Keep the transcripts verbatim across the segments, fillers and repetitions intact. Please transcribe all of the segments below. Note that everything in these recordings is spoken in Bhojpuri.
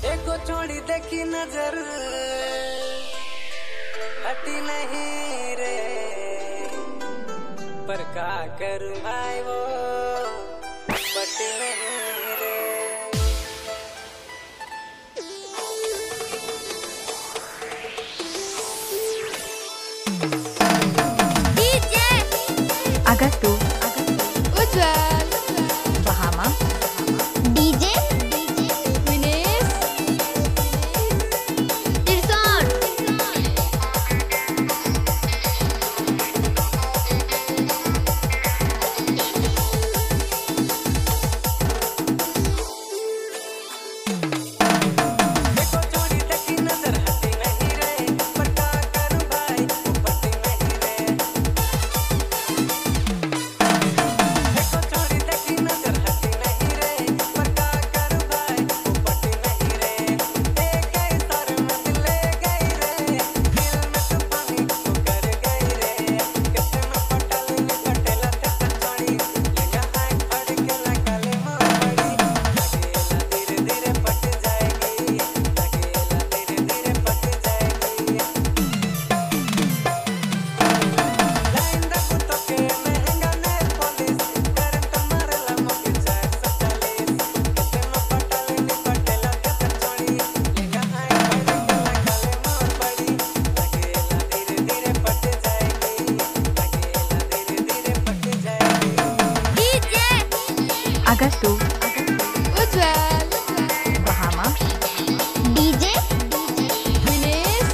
एको छोड़ी देखी नजर हटी नहीं रे, पर का करूं भाई वो पटी नहीं रे। DJ Agatu, Ujjwal, Bahama, DJ Vinesh, Irfan, एको छोड़ी देखी नजर हटी नहीं रे, पर का करूं भाई वो पटी नहीं रे। एको छोड़ी देखी नजर हटी नहीं रे, पर का करूं भाई वो पटी नहीं रे। एक गई सर में दिल ले गई रे, दिल में तूफानी वो कर गई रे। कितने में पटल ने पटेला ते छोड़ी, लगा आँख फड़ के लगा ले मोर बड़ी। लगेला धीरे धीरे पट जाएगी, लगेला धीरे धीरे पट जाएगी। लाइन द कुत्तों के महंगा ने पुलिस, करंट मारेला मोके चार सौ चालीस। कितने में पटल ने पटेला ते छोड़ी, लगा आँख फड़ के लगा ले मोर बड़ी। लगेला धीरे धीरे पट जाएगी, लगेला धीरे धीरे पट जाएगी। DJ Agatu, Ujjwal, Bahama, DJ Vinesh,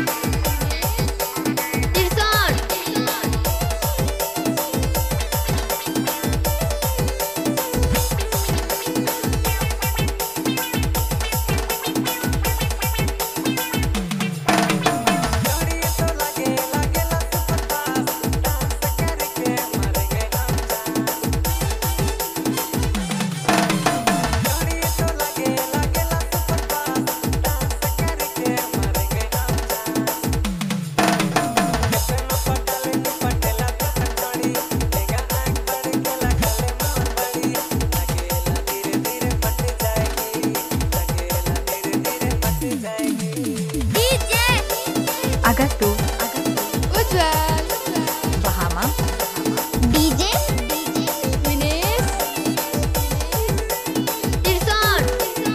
Irfan, जोड़ी तो लगे लगेला सुपर फास्ट, डांस करके मरेंगे हम चांस। जोड़ी तो लगे लगेला सुपर फास्ट, डांस करके मरेंगे हम चांस। कितने में पटल ने पटेला ते छोड़ी, लेगा आँख फड़ के लगा ले मोर बड़ी। लगेला धीरे धीरे पट जाएगी, लगेला धीरे धीरे पट जाएगी। DJ Agatu, Ujjwal, Bahama, DJ Vinesh, Irfan,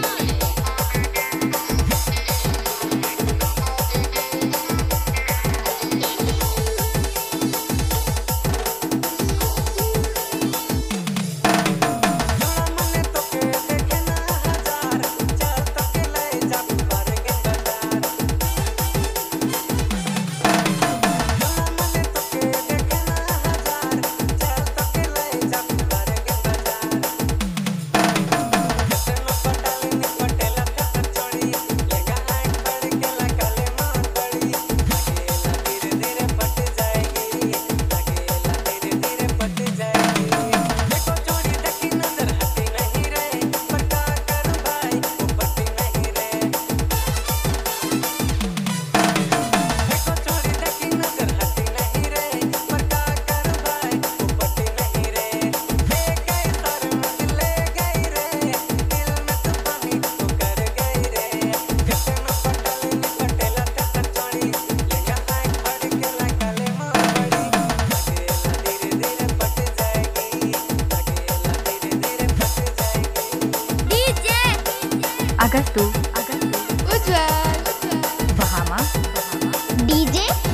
जोड़ा मने तो के देखे ना हजार, चल तो के ले जा मारेंगे बाजार। जोड़ा मने तो के देखे ना हजार, चल तो के ले जा मारेंगे बाजार। कितने में पटल ने पटेला ते छोड़ी, लेगा आँख फड़ के लगा ले मोर बड़ी। लगेला धीरे धीरे पट जाएगी, लगेला धीरे धीरे पट जाएगी। देखो छोड़ी देखी नजर हटी नहीं रे, पर का करूं भाई वो पटी नहीं रे। देखो छोड़ी देखी नजर हटी नहीं रे, पर का करूं भाई वो पटी नहीं रे। एक गई सर में दिल ले गई रे, दिल में तूफानी वो कर गई रे। कितने में पटल ने पटेला ते छोड़ी, लगा आँख फड़ के लगा ले मोर बड़ी। लगेला धीरे धीरे पट जाएगी, लगेला धीरे धीरे पट जाएगी। DJ Agatu, Ujjwal, Bahama, DJ